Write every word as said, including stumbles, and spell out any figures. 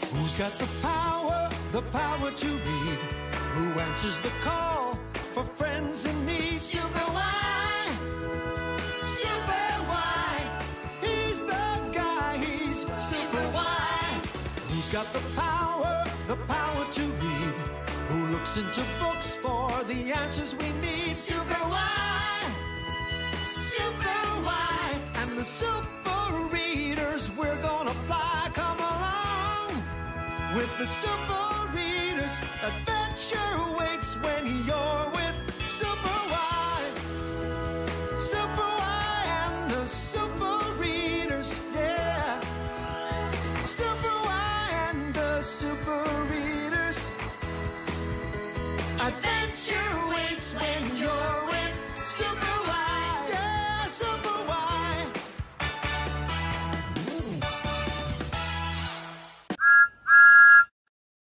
Who's got the power, the power to read? Who answers the call for friends in need? Super why, super why. He's the guy, he's super why. Who's got the power, the power to read? Who looks into books for the answers we need? Super why, super why. And the super readers, we're gonna fly. Come along with the super readers. Adventure waits when you're with Super Why. Super Why and the super readers, yeah. Super Why and the super readers. Adventure waits when you're